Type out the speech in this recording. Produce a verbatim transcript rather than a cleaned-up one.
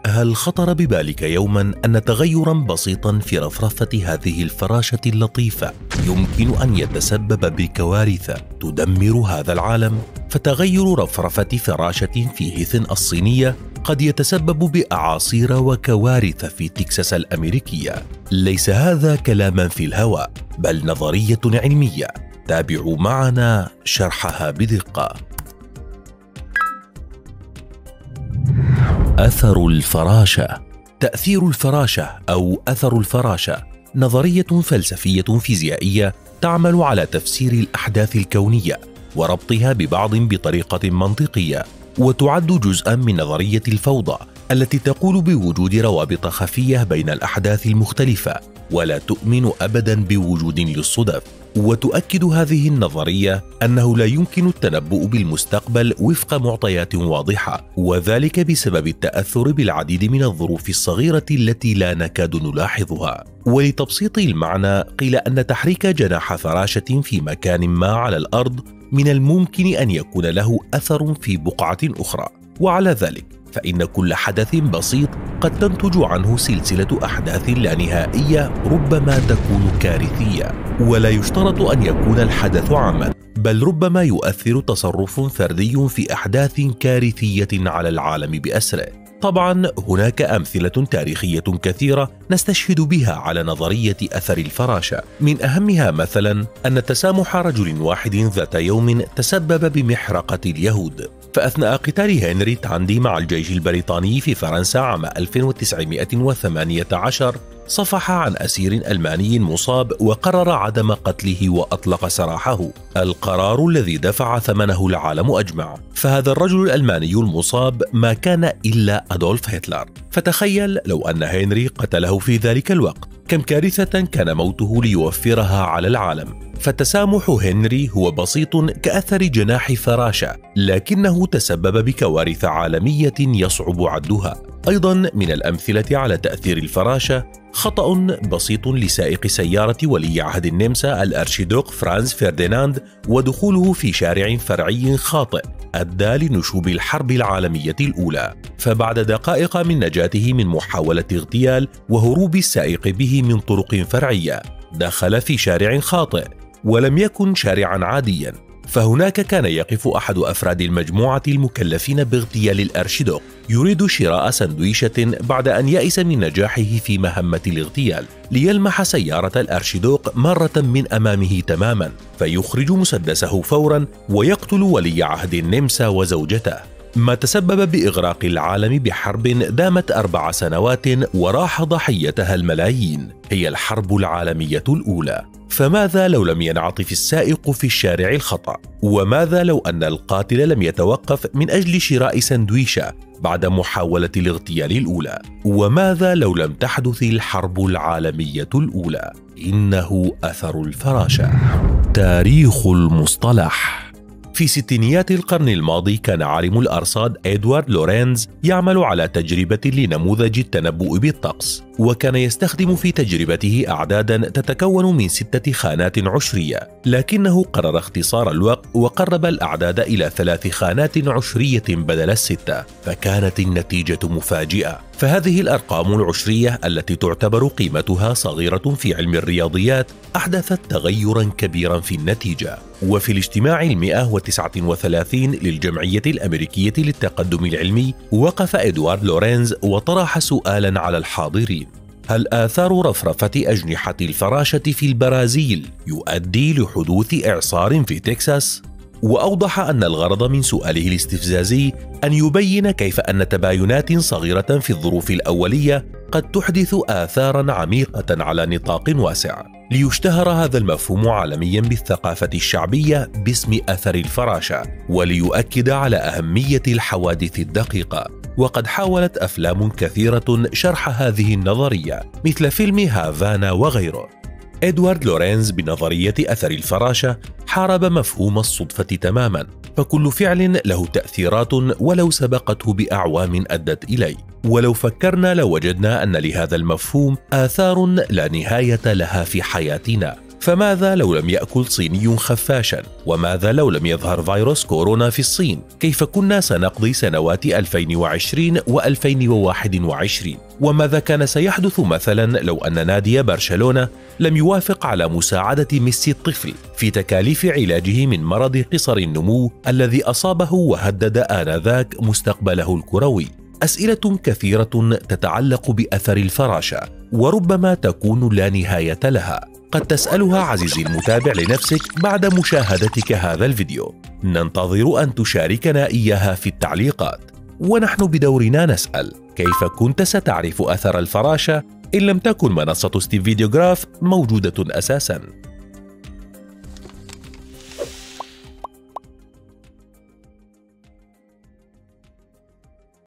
هل خطر ببالك يوما أن تغيرا بسيطا في رفرفة هذه الفراشة اللطيفة يمكن أن يتسبب بكوارث تدمر هذا العالم؟ فتغير رفرفة فراشة في هيثن الصينية قد يتسبب بأعاصير وكوارث في تكساس الأمريكية. ليس هذا كلاما في الهواء، بل نظرية علمية. تابعوا معنا شرحها بدقة. أثر الفراشة. تأثير الفراشة أو أثر الفراشة نظرية فلسفية فيزيائية تعمل على تفسير الأحداث الكونية وربطها ببعض بطريقة منطقية، وتعد جزءا من نظرية الفوضى التي تقول بوجود روابط خفية بين الأحداث المختلفة ولا تؤمن أبدا بوجود للصدف. وتؤكد هذه النظرية أنه لا يمكن التنبؤ بالمستقبل وفق معطيات واضحة، وذلك بسبب التأثر بالعديد من الظروف الصغيرة التي لا نكاد نلاحظها. ولتبسيط المعنى، قيل أن تحريك جناح فراشة في مكان ما على الأرض من الممكن أن يكون له أثر في بقعة أخرى، وعلى ذلك فإن كل حدث بسيط قد تنتج عنه سلسلة أحداث لا نهائية ربما تكون كارثية. ولا يشترط أن يكون الحدث عاما، بل ربما يؤثر تصرف فردي في أحداث كارثية على العالم بأسره. طبعا هناك أمثلة تاريخية كثيرة نستشهد بها على نظرية أثر الفراشة. من أهمها مثلا أن تسامح رجل واحد ذات يوم تسبب بمحرقة اليهود. فأثناء قتال هنري تاندي مع الجيش البريطاني في فرنسا عام ألف وتسعمائة وثمانية عشر، صفح عن أسير ألماني مصاب وقرر عدم قتله وأطلق سراحه، القرار الذي دفع ثمنه العالم أجمع. فهذا الرجل الألماني المصاب ما كان إلا أدولف هتلر. فتخيل لو أن هنري قتله في ذلك الوقت، كم كارثة كان موته ليوفرها على العالم. فتسامح هنري هو بسيط كأثر جناح فراشة، لكنه تسبب بكوارث عالمية يصعب عدها. أيضا من الأمثلة على تأثير الفراشة خطأ بسيط لسائق سيارة ولي عهد النمسا الأرشيدوق فرانز فرديناند ودخوله في شارع فرعي خاطئ أدى لنشوب الحرب العالمية الأولى. فبعد دقائق من نجاته من محاولة اغتيال وهروب السائق به من طرق فرعية، دخل في شارع خاطئ ولم يكن شارعا عاديا. فهناك كان يقف أحد أفراد المجموعة المكلفين باغتيال الأرشيدوق يريد شراء سندويشة بعد أن يئس من نجاحه في مهمة الاغتيال، ليلمح سيارة الأرشيدوق مرة من أمامه تماما، فيخرج مسدسه فورا ويقتل ولي عهد النمسا وزوجته، ما تسبب بإغراق العالم بحرب دامت أربع سنوات وراح ضحيتها الملايين. هي الحرب العالمية الأولى. فماذا لو لم ينعطف السائق في الشارع الخطأ؟ وماذا لو أن القاتل لم يتوقف من أجل شراء سندويشة بعد محاولة الاغتيال الأولى؟ وماذا لو لم تحدث الحرب العالمية الأولى؟ إنه أثر الفراشة. تاريخ المصطلح. في ستينيات القرن الماضي كان عالم الأرصاد إدوارد لورينز يعمل على تجربة لنموذج التنبؤ بالطقس، وكان يستخدم في تجربته أعدادا تتكون من ستة خانات عشرية، لكنه قرر اختصار الوقت وقرب الأعداد إلى ثلاث خانات عشرية بدل الستة، فكانت النتيجة مفاجئة. فهذه الأرقام العشرية التي تعتبر قيمتها صغيرة في علم الرياضيات أحدثت تغيرا كبيرا في النتيجة. وفي الاجتماع المئة وتسعة وثلاثين للجمعية الأمريكية للتقدم العلمي وقف إدوارد لورينز وطرح سؤالا على الحاضرين: هل آثار رفرفة أجنحة الفراشة في البرازيل يؤدي لحدوث إعصار في تكساس؟ وأوضح أن الغرض من سؤاله الاستفزازي أن يبين كيف أن تباينات صغيرة في الظروف الأولية قد تحدث آثاراً عميقة على نطاق واسع، ليشتهر هذا المفهوم عالمياً بالثقافة الشعبية باسم أثر الفراشة، وليؤكد على أهمية الحوادث الدقيقة. وقد حاولت أفلام كثيرة شرح هذه النظرية مثل فيلم هافانا وغيره. إدوارد لورينز بنظرية أثر الفراشة حارب مفهوم الصدفة تماما، فكل فعل له تأثيرات ولو سبقته بأعوام أدت إليه. ولو فكرنا لوجدنا أن لهذا المفهوم آثار لا نهاية لها في حياتنا، فماذا لو لم يأكل صيني خفاشا؟ وماذا لو لم يظهر فيروس كورونا في الصين؟ كيف كنا سنقضي سنوات ألفين وعشرين وألفين وواحد وعشرين؟ وماذا كان سيحدث مثلا لو أن نادي برشلونة لم يوافق على مساعدة ميسي الطفل في تكاليف علاجه من مرض قصر النمو الذي أصابه وهدد آنذاك مستقبله الكروي؟ أسئلة كثيرة تتعلق بأثر الفراشة، وربما تكون لا نهاية لها. قد تسألها عزيزي المتابع لنفسك بعد مشاهدتك هذا الفيديو. ننتظر أن تشاركنا إياها في التعليقات، ونحن بدورنا نسأل: كيف كنت ستعرف أثر الفراشة إن لم تكن منصة ستيف فيديوغراف موجودة أساساً؟